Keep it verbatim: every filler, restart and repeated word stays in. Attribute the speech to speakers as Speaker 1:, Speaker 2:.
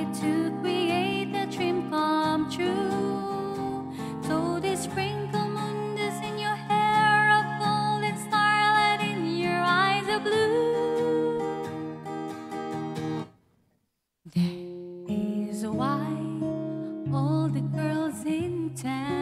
Speaker 1: it to create a dream come true. So they sprinkle moon dust in your hair of gold and starlight in your eyes of blue. That is why all the girls in town